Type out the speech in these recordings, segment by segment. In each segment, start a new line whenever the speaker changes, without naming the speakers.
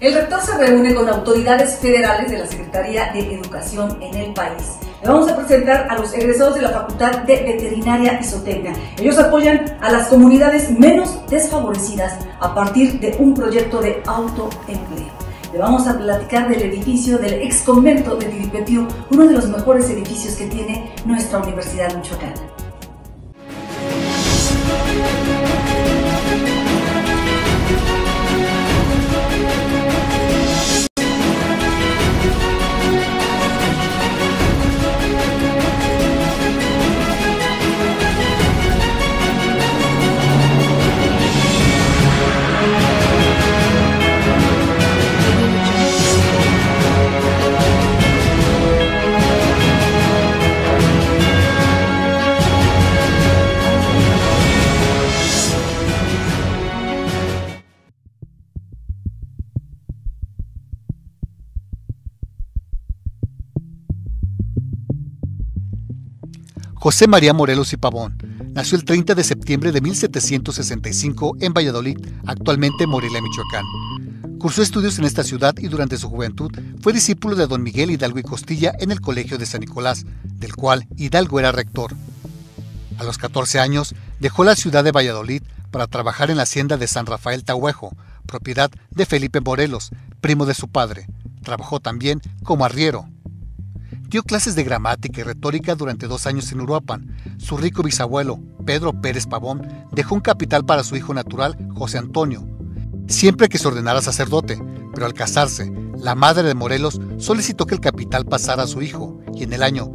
El rector se reúne con autoridades federales de la Secretaría de Educación en el país. Le vamos a presentar a los egresados de la Facultad de Veterinaria y Zootecnia. Ellos apoyan a las comunidades menos desfavorecidas a partir de un proyecto de autoempleo. Le vamos a platicar del edificio del ex convento de Tiripetío, uno de los mejores edificios que tiene nuestra Universidad Michoacana.
José María Morelos y Pavón nació el 30 de septiembre de 1765 en Valladolid, actualmente Morelia, Michoacán. Cursó estudios en esta ciudad y durante su juventud fue discípulo de don Miguel Hidalgo y Costilla en el Colegio de San Nicolás, del cual Hidalgo era rector. A los 14 años dejó la ciudad de Valladolid para trabajar en la hacienda de San Rafael Tahuejo, propiedad de Felipe Morelos, primo de su padre. Trabajó también como arriero. Dio clases de gramática y retórica durante 2 años en Uruapan. Su rico bisabuelo, Pedro Pérez Pavón, dejó un capital para su hijo natural, José Antonio, siempre que se ordenara sacerdote, pero al casarse, la madre de Morelos solicitó que el capital pasara a su hijo, y en el año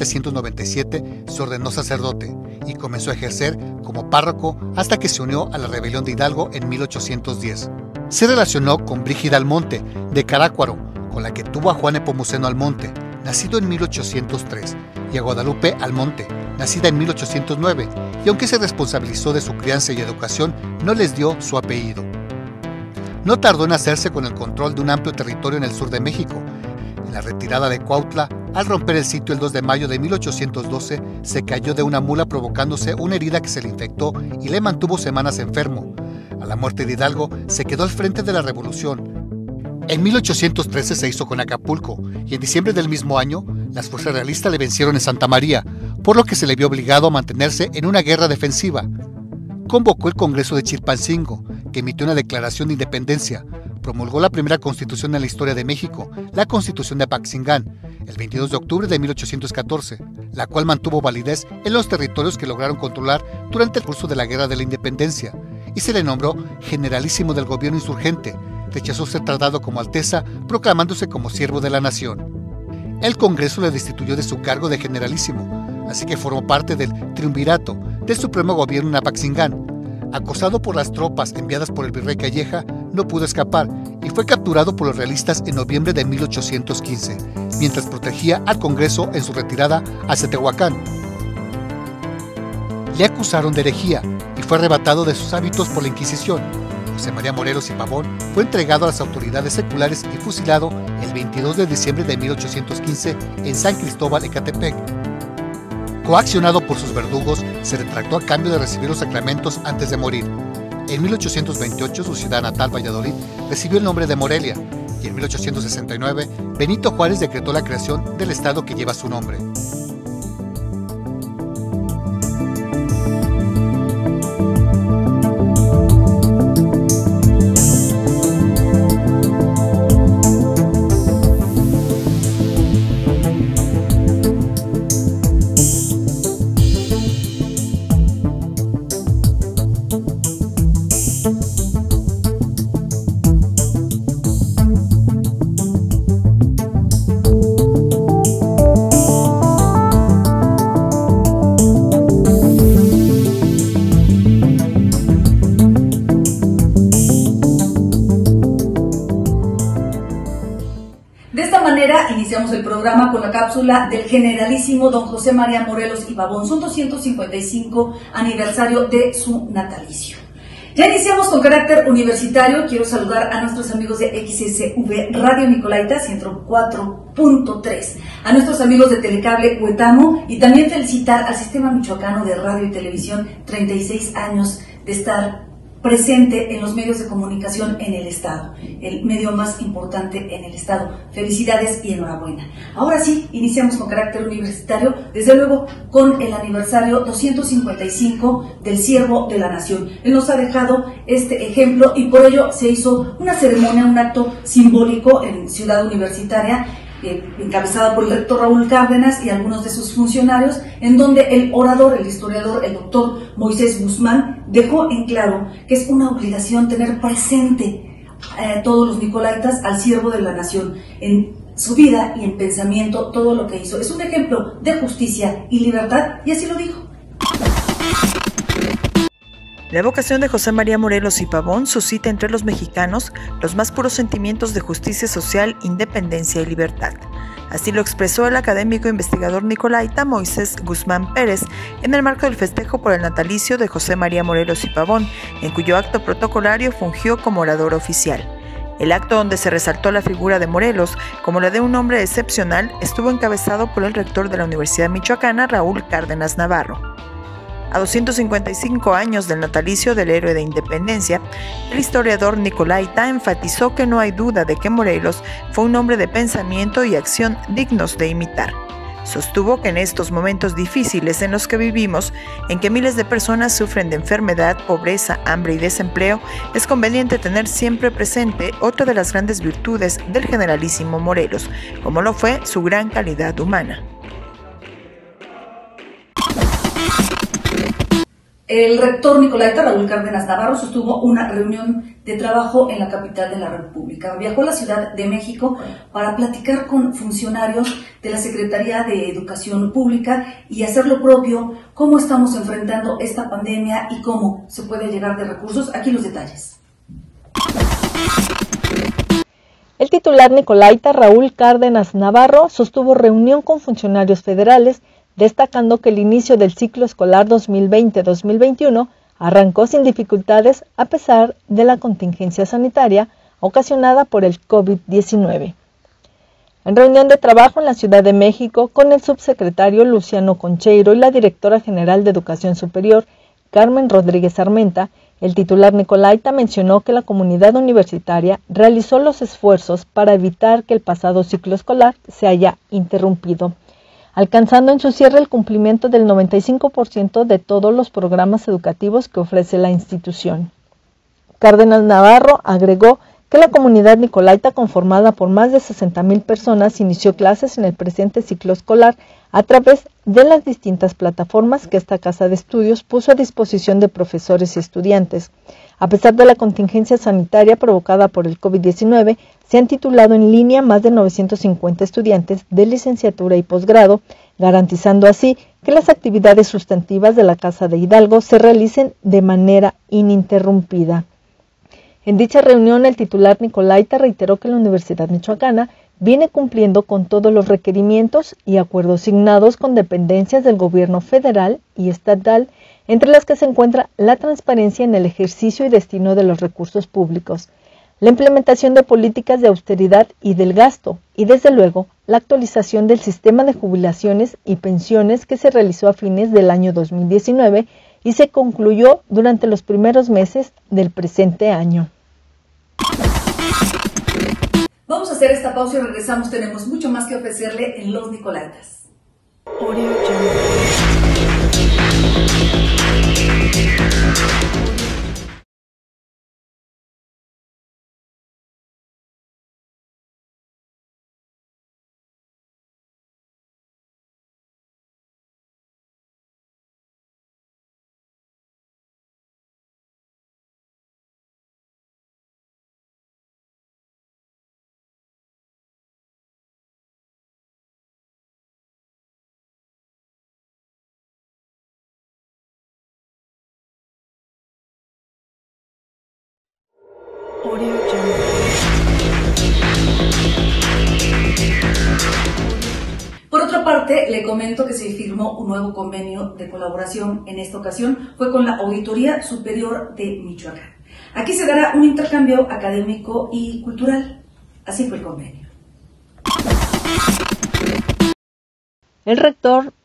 1797 se ordenó sacerdote y comenzó a ejercer como párroco hasta que se unió a la rebelión de Hidalgo en 1810. Se relacionó con Brígida Almonte, de Carácuaro, con la que tuvo a Juan Nepomuceno Almonte, nacido en 1803, y a Guadalupe Almonte, nacida en 1809, y aunque se responsabilizó de su crianza y educación, no les dio su apellido. No tardó en hacerse con el control de un amplio territorio en el sur de México. En la retirada de Cuautla, al romper el sitio el 2 de mayo de 1812, se cayó de una mula provocándose una herida que se le infectó y le mantuvo semanas enfermo. A la muerte de Hidalgo, se quedó al frente de la revolución. En 1813 se hizo con Acapulco y en diciembre del mismo año las fuerzas realistas le vencieron en Santa María, por lo que se le vio obligado a mantenerse en una guerra defensiva. Convocó el Congreso de Chilpancingo, que emitió una declaración de independencia. Promulgó la primera constitución en la historia de México, la Constitución de Apaxingán, el 22 de octubre de 1814, la cual mantuvo validez en los territorios que lograron controlar durante el curso de la Guerra de la Independencia, y se le nombró generalísimo del gobierno insurgente. Rechazó ser tratado como alteza, proclamándose como siervo de la nación. El Congreso le destituyó de su cargo de generalísimo, así que formó parte del triunvirato del supremo gobierno en Apaxingán. Acosado por las tropas enviadas por el virrey Calleja, no pudo escapar y fue capturado por los realistas en noviembre de 1815, mientras protegía al Congreso en su retirada hacia Tehuacán. Le acusaron de herejía y fue arrebatado de sus hábitos por la Inquisición. José María Morelos y Pavón fue entregado a las autoridades seculares y fusilado el 22 de diciembre de 1815 en San Cristóbal, Ecatepec. Coaccionado por sus verdugos, se retractó a cambio de recibir los sacramentos antes de morir. En 1828, su ciudad natal, Valladolid, recibió el nombre de Morelia, y en 1869, Benito Juárez decretó la creación del estado que lleva su nombre.
Iniciamos el programa con la cápsula del generalísimo don José María Morelos y Pavón, su 255 aniversario de su natalicio. Ya iniciamos con carácter universitario. Quiero saludar a nuestros amigos de XSV Radio Nicolaita 104.3, a nuestros amigos de Telecable Huetamo y también felicitar al Sistema Michoacano de Radio y Televisión, 36 años de estar presente en los medios de comunicación en el Estado, el medio más importante en el Estado. Felicidades y enhorabuena. Ahora sí, iniciamos con carácter universitario, desde luego con el aniversario 255 del Siervo de la Nación. Él nos ha dejado este ejemplo y por ello se hizo una ceremonia, un acto simbólico en Ciudad Universitaria, encabezada por el rector Raúl Cárdenas y algunos de sus funcionarios, en donde el orador, el historiador, el doctor Moisés Guzmán, dejó en claro que es una obligación tener presente todos los nicolaitas al Siervo de la Nación, en su vida y en pensamiento, todo lo que hizo. Es un ejemplo de justicia y libertad, y así lo dijo.
La evocación de José María Morelos y Pavón suscita entre los mexicanos los más puros sentimientos de justicia social, independencia y libertad. Así lo expresó el académico e investigador nicolaita Moisés Guzmán Pérez en el marco del festejo por el natalicio de José María Morelos y Pavón, en cuyo acto protocolario fungió como orador oficial. El acto, donde se resaltó la figura de Morelos como la de un hombre excepcional, estuvo encabezado por el rector de la Universidad Michoacana, Raúl Cárdenas Navarro. A 255 años del natalicio del héroe de independencia, el historiador nicolaita enfatizó que no hay duda de que Morelos fue un hombre de pensamiento y acción dignos de imitar. Sostuvo que en estos momentos difíciles en los que vivimos, en que miles de personas sufren de enfermedad, pobreza, hambre y desempleo, es conveniente tener siempre presente otra de las grandes virtudes del generalísimo Morelos, como lo fue su gran calidad humana.
El rector nicolaita Raúl Cárdenas Navarro sostuvo una reunión de trabajo en la capital de la República. Viajó a la Ciudad de México para platicar con funcionarios de la Secretaría de Educación Pública y hacer lo propio, cómo estamos enfrentando esta pandemia y cómo se puede llegar de recursos. Aquí los detalles.
El titular nicolaita Raúl Cárdenas Navarro sostuvo reunión con funcionarios federales, destacando que el inicio del ciclo escolar 2020-2021 arrancó sin dificultades a pesar de la contingencia sanitaria ocasionada por el COVID-19. En reunión de trabajo en la Ciudad de México con el subsecretario Luciano Concheiro y la directora general de Educación Superior, Carmen Rodríguez Armenta, el titular nicolaita mencionó que la comunidad universitaria realizó los esfuerzos para evitar que el pasado ciclo escolar se haya interrumpido, alcanzando en su cierre el cumplimiento del 95% de todos los programas educativos que ofrece la institución. Cárdenas Navarro agregó que la comunidad nicolaita, conformada por más de 60,000 personas, inició clases en el presente ciclo escolar a través de las distintas plataformas que esta casa de estudios puso a disposición de profesores y estudiantes. A pesar de la contingencia sanitaria provocada por el COVID-19, se han titulado en línea más de 950 estudiantes de licenciatura y posgrado, garantizando así que las actividades sustantivas de la Casa de Hidalgo se realicen de manera ininterrumpida. En dicha reunión, el titular nicolaita reiteró que la Universidad Michoacana viene cumpliendo con todos los requerimientos y acuerdos signados con dependencias del gobierno federal y estatal, entre las que se encuentra la transparencia en el ejercicio y destino de los recursos públicos, la implementación de políticas de austeridad y del gasto, y desde luego la actualización del sistema de jubilaciones y pensiones que se realizó a fines del año 2019 y se concluyó durante los primeros meses del presente año.
Vamos a hacer esta pausa y regresamos. Tenemos mucho más que ofrecerle en Los Nicolaitas. Por otra parte, le comento que se firmó un nuevo convenio de colaboración. En esta ocasión fue con la Auditoría Superior de Michoacán. Aquí se dará un intercambio académico y cultural. Así fue el convenio.
El rector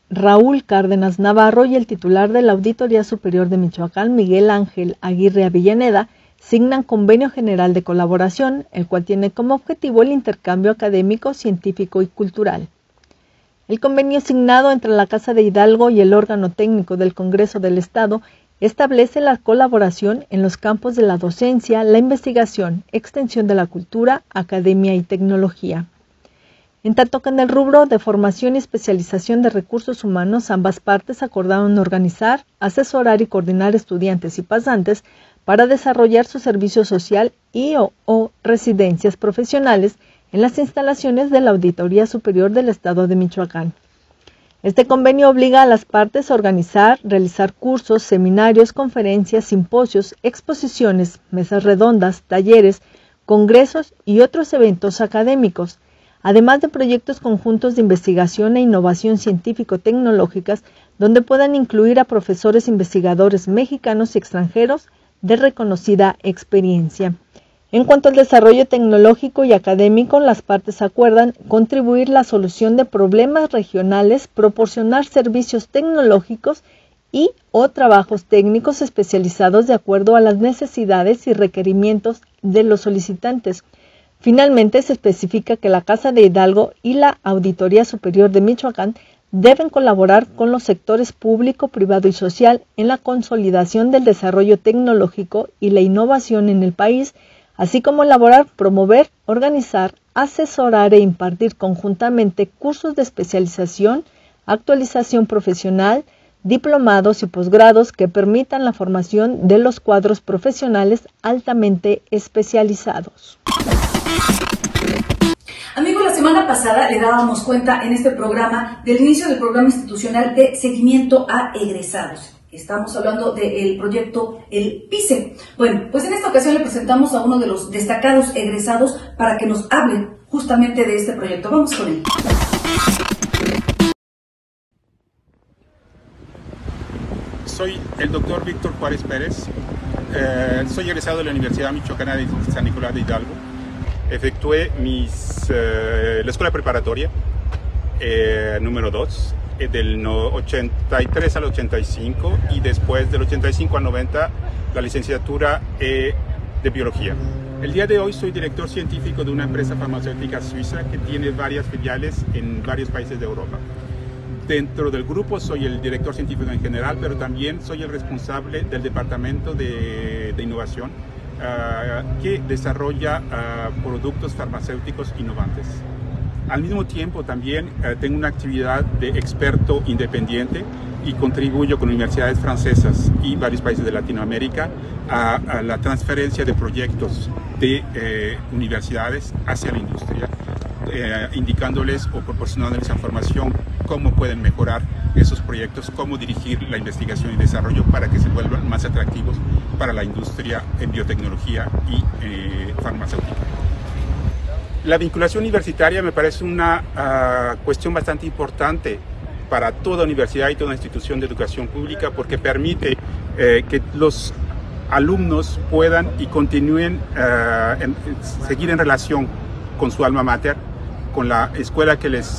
Raúl Cárdenas Navarro y el titular de la Auditoría Superior de Michoacán, Miguel Ángel Aguirre Avellaneda, signan convenio general de colaboración, el cual tiene como objetivo el intercambio académico, científico y cultural. El convenio signado entre la Casa de Hidalgo y el órgano técnico del Congreso del Estado establece la colaboración en los campos de la docencia, la investigación, extensión de la cultura, academia y tecnología. En tanto que en el rubro de formación y especialización de recursos humanos, ambas partes acordaron organizar, asesorar y coordinar estudiantes y pasantes para desarrollar su servicio social o residencias profesionales en las instalaciones de la Auditoría Superior del Estado de Michoacán. Este convenio obliga a las partes a organizar, realizar cursos, seminarios, conferencias, simposios, exposiciones, mesas redondas, talleres, congresos y otros eventos académicos, además de proyectos conjuntos de investigación e innovación científico-tecnológicas, donde puedan incluir a profesores investigadores mexicanos y extranjeros de reconocida experiencia. En cuanto al desarrollo tecnológico y académico, las partes acuerdan contribuir a la solución de problemas regionales, proporcionar servicios tecnológicos y o trabajos técnicos especializados de acuerdo a las necesidades y requerimientos de los solicitantes. Finalmente, se especifica que la Casa de Hidalgo y la Auditoría Superior de Michoacán deben colaborar con los sectores público, privado y social en la consolidación del desarrollo tecnológico y la innovación en el país, así como elaborar, promover, organizar, asesorar e impartir conjuntamente cursos de especialización, actualización profesional, diplomados y posgrados que permitan la formación de los cuadros profesionales altamente especializados.
Amigos, la semana pasada le dábamos cuenta en este programa del inicio del programa institucional de seguimiento a egresados. Estamos hablando del proyecto El PICE. Bueno, pues en esta ocasión le presentamos a uno de los destacados egresados para que nos hable justamente de este proyecto. Vamos con él.
Soy el doctor Víctor Juárez Pérez. Soy egresado de la Universidad Michoacana de San Nicolás de Hidalgo. Efectué la escuela preparatoria número 2 del 83 al 85 y después del 85 al 90 la licenciatura de biología. El día de hoy soy director científico de una empresa farmacéutica suiza que tiene varias filiales en varios países de Europa. Dentro del grupo soy el director científico en general, pero también soy el responsable del departamento de innovación que desarrolla productos farmacéuticos innovantes. Al mismo tiempo también tengo una actividad de experto independiente y contribuyo con universidades francesas y varios países de Latinoamérica a la transferencia de proyectos de universidades hacia la industria, indicándoles o proporcionándoles información cómo pueden mejorar esos proyectos, cómo dirigir la investigación y desarrollo para que se vuelvan más atractivos para la industria en biotecnología y farmacéutica. La vinculación universitaria me parece una cuestión bastante importante para toda universidad y toda institución de educación pública porque permite que los alumnos puedan y continúen seguir en relación con su alma mater, con la escuela que les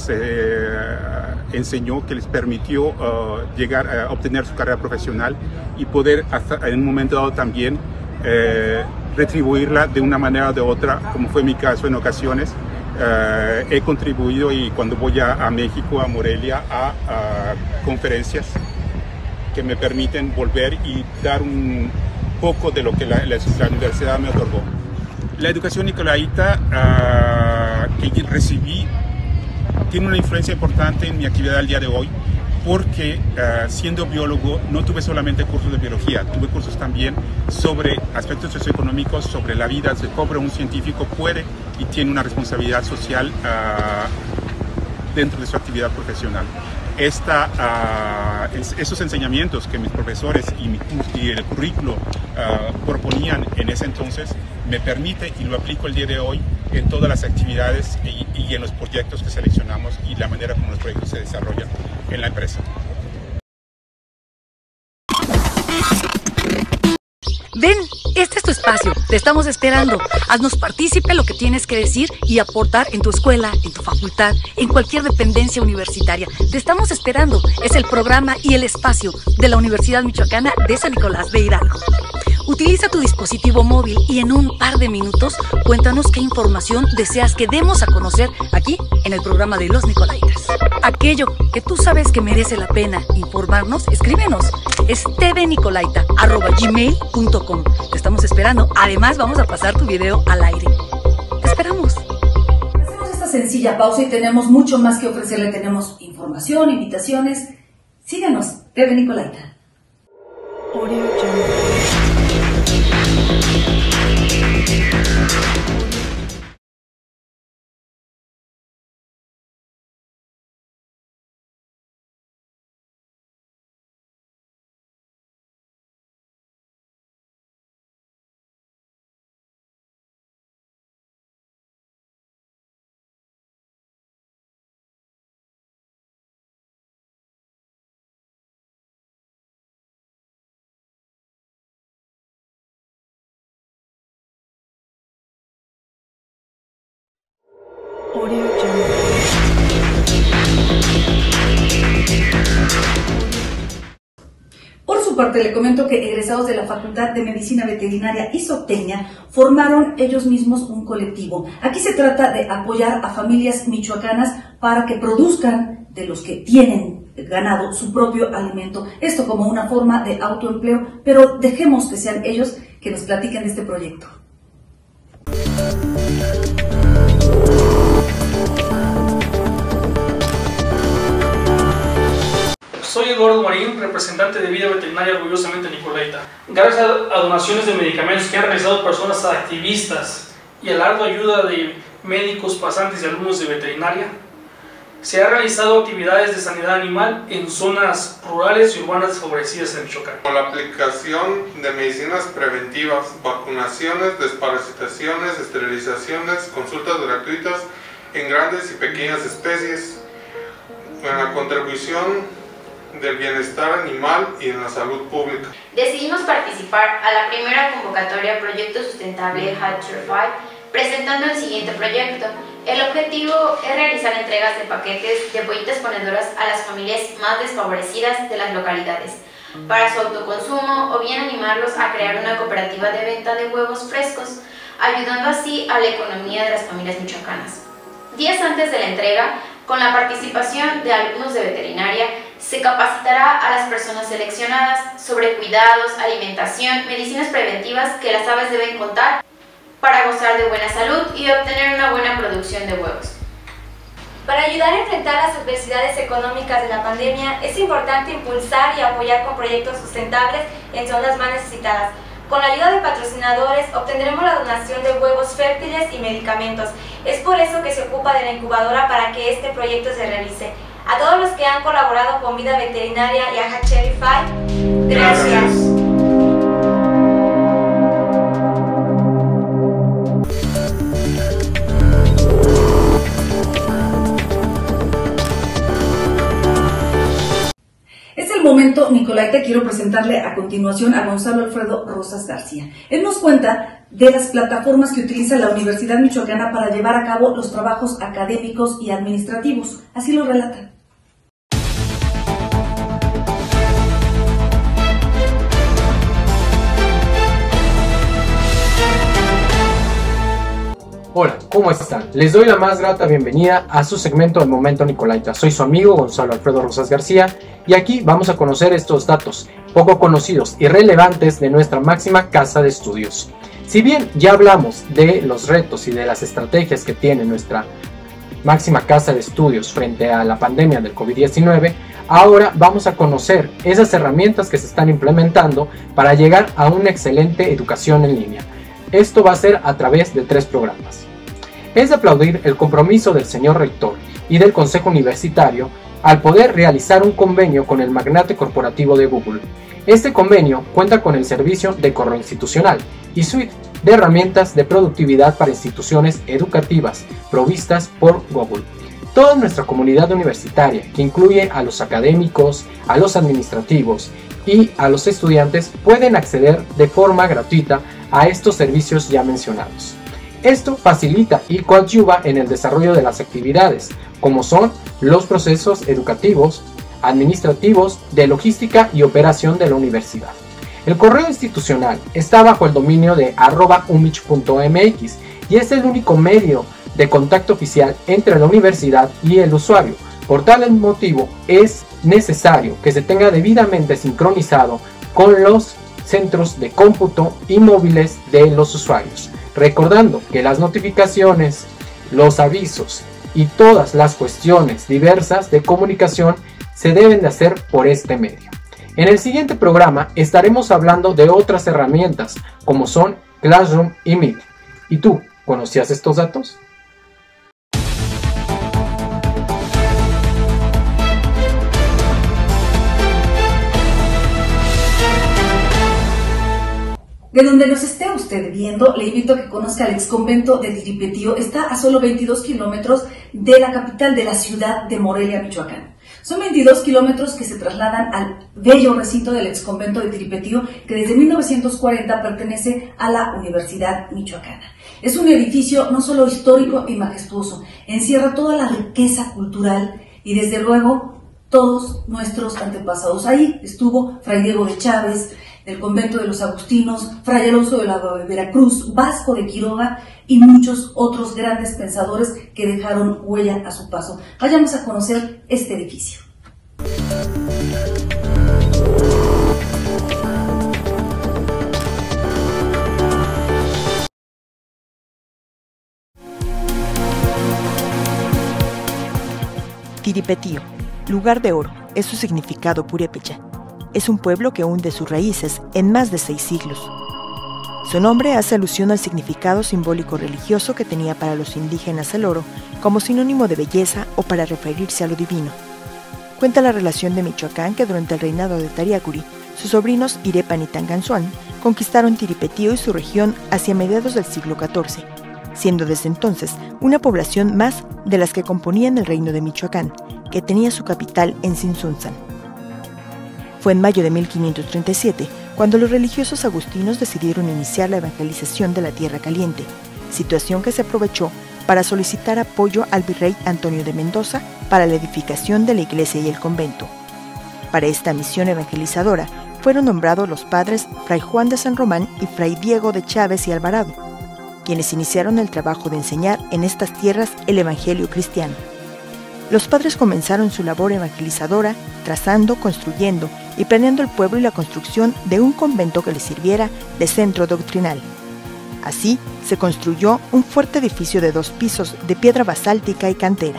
enseñó, que les permitió llegar a obtener su carrera profesional y poder hasta en un momento dado también retribuirla de una manera o de otra, como fue mi caso en ocasiones. He contribuido y cuando voy a México, a Morelia, a conferencias que me permiten volver y dar un poco de lo que la universidad me otorgó. La educación nicolaita que recibí tiene una influencia importante en mi actividad al día de hoy porque siendo biólogo no tuve solamente cursos de biología, tuve cursos también sobre aspectos socioeconómicos, sobre la vida, de cómo un científico puede y tiene una responsabilidad social dentro de su actividad profesional. Esos enseñamientos que mis profesores y el currículo proponían en ese entonces me permite y lo aplico el día de hoy en todas las actividades y en los proyectos que seleccionamos y la manera como los proyectos se desarrollan en la empresa.
Ven, este es tu espacio, te estamos esperando. Haznos partícipe lo que tienes que decir y aportar en tu escuela, en tu facultad, en cualquier dependencia universitaria. Te estamos esperando. Es el programa y el espacio de la Universidad Michoacana de San Nicolás de Hidalgo. Utiliza tu dispositivo móvil y en un par de minutos cuéntanos qué información deseas que demos a conocer aquí en el programa de Los Nicolaitas. Aquello que tú sabes que merece la pena informarnos, escríbenos. Es tvnicolaita@gmail.com. Te estamos esperando. Además, vamos a pasar tu video al aire. Te esperamos.
Hacemos esta sencilla pausa y tenemos mucho más que ofrecerle. Tenemos información, invitaciones. Síganos, TV Nicolaita. Por su parte, le comento que egresados de la Facultad de Medicina Veterinaria Isoteña formaron ellos mismos un colectivo. Aquí se trata de apoyar a familias michoacanas para que produzcan de los que tienen ganado su propio alimento. Esto como una forma de autoempleo, pero dejemos que sean ellos que nos platiquen de este proyecto.
Soy Eduardo Marín, representante de Vida Veterinaria Orgullosamente Nicolaita. Gracias a donaciones de medicamentos que han realizado personas activistas y a la ardua ayuda de médicos, pasantes y alumnos de veterinaria, se han realizado actividades de sanidad animal en zonas rurales y urbanas desfavorecidas en Michoacán.
Con la aplicación de medicinas preventivas, vacunaciones, desparasitaciones, esterilizaciones, consultas gratuitas en grandes y pequeñas especies, en la contribución del bienestar animal y en la salud pública.
Decidimos participar a la primera convocatoria Proyecto Sustentable Hatcherfied, presentando el siguiente proyecto. El objetivo es realizar entregas de paquetes de bollitas ponedoras a las familias más desfavorecidas de las localidades, para su autoconsumo o bien animarlos a crear una cooperativa de venta de huevos frescos, ayudando así a la economía de las familias michoacanas. Días antes de la entrega, con la participación de alumnos de veterinaria, se capacitará a las personas seleccionadas sobre cuidados, alimentación, medicinas preventivas que las aves deben contar para gozar de buena salud y obtener una buena producción de huevos.
Para ayudar a enfrentar las adversidades económicas de la pandemia, es importante impulsar y apoyar con proyectos sustentables en zonas más necesitadas. Con la ayuda de patrocinadores obtendremos la donación de huevos fértiles y medicamentos. Es por eso que se ocupa de la incubadora para que este proyecto se realice. A todos los que han colaborado con Vida Veterinaria y a Hatcherfied, gracias.
Es el momento, Nicolaita. Quiero presentarle a continuación a Gonzalo Alfredo Rosas García. Él nos cuenta de las plataformas que utiliza la Universidad Michoacana para llevar a cabo los trabajos académicos y administrativos. Así lo relata.
Hola, ¿cómo están? Les doy la más grata bienvenida a su segmento del Momento Nicolaita. Soy su amigo Gonzalo Alfredo Rosas García y aquí vamos a conocer estos datos poco conocidos y relevantes de nuestra máxima casa de estudios. Si bien ya hablamos de los retos y de las estrategias que tiene nuestra máxima casa de estudios frente a la pandemia del COVID-19, ahora vamos a conocer esas herramientas que se están implementando para llegar a una excelente educación en línea. Esto va a ser a través de 3 programas. Es de aplaudir el compromiso del señor rector y del Consejo Universitario al poder realizar un convenio con el magnate corporativo de Google. Este convenio cuenta con el servicio de correo institucional y suite de herramientas de productividad para instituciones educativas provistas por Google. toda nuestra comunidad universitaria, que incluye a los académicos, a los administrativos y a los estudiantes, pueden acceder de forma gratuita a estos servicios ya mencionados. Esto facilita y coadyuva en el desarrollo de las actividades, como son los procesos educativos, administrativos, de logística y operación de la universidad. El correo institucional está bajo el dominio de @umich.mx y es el único medio de contacto oficial entre la universidad y el usuario. Por tal motivo es necesario que se tenga debidamente sincronizado con los centros de cómputo y móviles de los usuarios, recordando que las notificaciones, los avisos y todas las cuestiones diversas de comunicación se deben de hacer por este medio. En el siguiente programa estaremos hablando de otras herramientas como son Classroom y Meet. ¿Y tú, conocías estos datos?
De donde nos esté usted viendo, le invito a que conozca el exconvento de Tiripetío. Está a solo 22 kilómetros de la capital de la ciudad de Morelia, Michoacán. Son 22 kilómetros que se trasladan al bello recinto del exconvento de Tiripetío, que desde 1940 pertenece a la Universidad Michoacana. Es un edificio no solo histórico y majestuoso, encierra toda la riqueza cultural y desde luego todos nuestros antepasados. Ahí estuvo Fray Diego de Chávez, del convento de los Agustinos, Fray Alonso de la Veracruz, Vasco de Quiroga y muchos otros grandes pensadores que dejaron huella a su paso. Vayamos a conocer este edificio.
Tiripetío, lugar de oro, es su significado purépecha. Es un pueblo que hunde sus raíces en más de 6 siglos. Su nombre hace alusión al significado simbólico religioso que tenía para los indígenas el oro como sinónimo de belleza o para referirse a lo divino. Cuenta la relación de Michoacán que durante el reinado de Tariacuri, sus sobrinos Irepan y Tanganzuan conquistaron Tiripetío y su región hacia mediados del siglo XIV, siendo desde entonces una población más de las que componían el reino de Michoacán, que tenía su capital en Tzintzuntzan. Fue en mayo de 1537 cuando los religiosos agustinos decidieron iniciar la evangelización de la Tierra Caliente, situación que se aprovechó para solicitar apoyo al virrey Antonio de Mendoza para la edificación de la iglesia y el convento. Para esta misión evangelizadora fueron nombrados los padres Fray Juan de San Román y Fray Diego de Chávez y Alvarado, quienes iniciaron el trabajo de enseñar en estas tierras el evangelio cristiano. Los padres comenzaron su labor evangelizadora trazando, construyendo y planeando el pueblo y la construcción de un convento que les sirviera de centro doctrinal. Así se construyó un fuerte edificio de 2 pisos de piedra basáltica y cantera.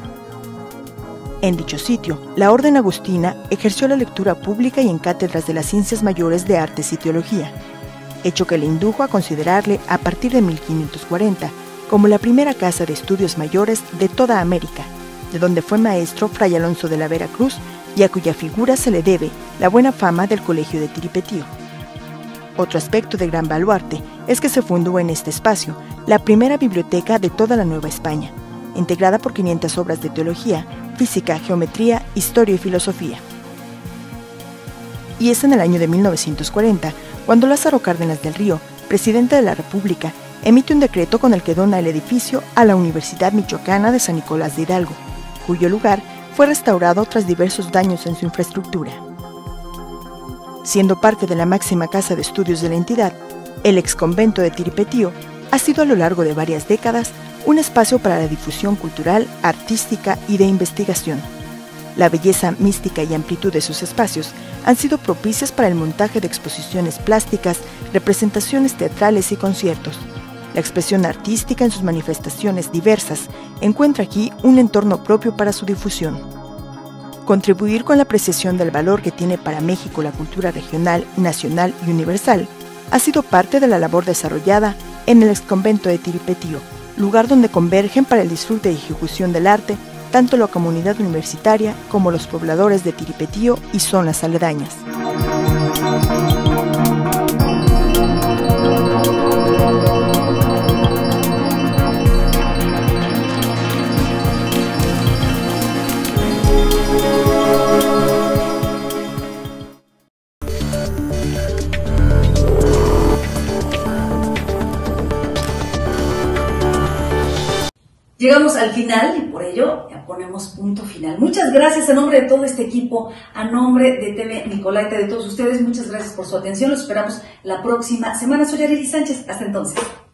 En dicho sitio, la orden agustina ejerció la lectura pública y en cátedras de las ciencias mayores de artes y teología, hecho que le indujo a considerarle a partir de 1540 como la primera casa de estudios mayores de toda América, de donde fue maestro Fray Alonso de la Veracruz y a cuya figura se le debe la buena fama del Colegio de Tiripetío. Otro aspecto de gran baluarte es que se fundó en este espacio la primera biblioteca de toda la Nueva España, integrada por 500 obras de teología, física, geometría, historia y filosofía. Y es en el año de 1940 cuando Lázaro Cárdenas del Río, presidente de la República, emite un decreto con el que dona el edificio a la Universidad Michoacana de San Nicolás de Hidalgo, cuyo lugar fue restaurado tras diversos daños en su infraestructura. Siendo parte de la máxima casa de estudios de la entidad, el exconvento de Tiripetío ha sido a lo largo de varias décadas un espacio para la difusión cultural, artística y de investigación. La belleza mística y amplitud de sus espacios han sido propicias para el montaje de exposiciones plásticas, representaciones teatrales y conciertos. La expresión artística en sus manifestaciones diversas encuentra aquí un entorno propio para su difusión. Contribuir con la apreciación del valor que tiene para México la cultura regional, nacional y universal ha sido parte de la labor desarrollada en el exconvento de Tiripetío, lugar donde convergen para el disfrute y ejecución del arte tanto la comunidad universitaria como los pobladores de Tiripetío y zonas aledañas.
Llegamos al final y por ello ya ponemos punto final. Muchas gracias a nombre de todo este equipo, a nombre de TV Nicolaita, de todos ustedes, muchas gracias por su atención. Los esperamos la próxima semana. Soy Arely Sánchez. Hasta entonces.